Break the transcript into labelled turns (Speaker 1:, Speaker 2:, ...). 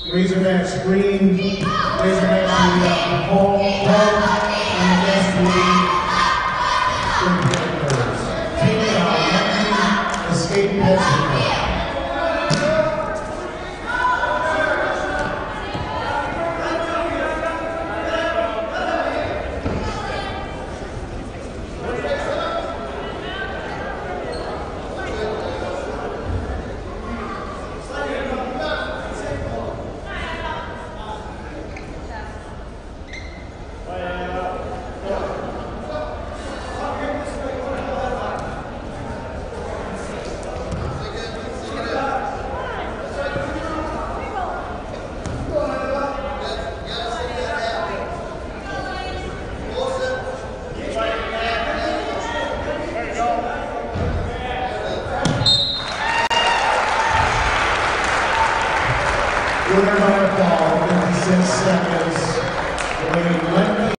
Speaker 1: Razorbacks green, Razorbacks the home, and the guest lead, Team Menang, Escape Mexico. Winner by a fall, 56 seconds.